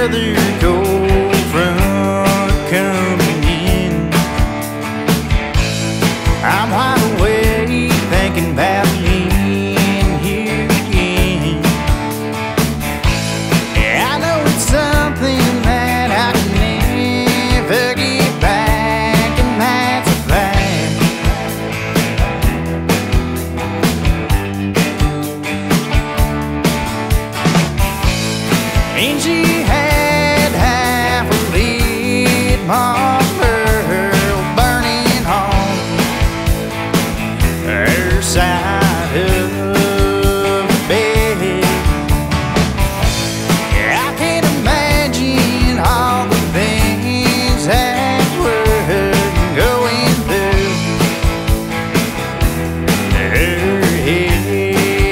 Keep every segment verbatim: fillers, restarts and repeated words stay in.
other cold front coming in. I'm wide awake thinking about being here again. I know it's something that I can never get back, and that's a fact. And she had half a lit moss pearl burning on her side of the bed. I can't imagine all the things that were going through her head.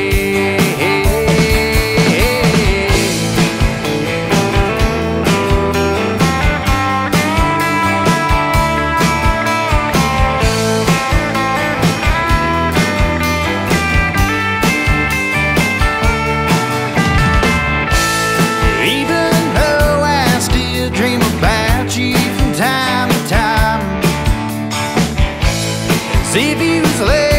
Even though I still dream about you from time to time, as if you was left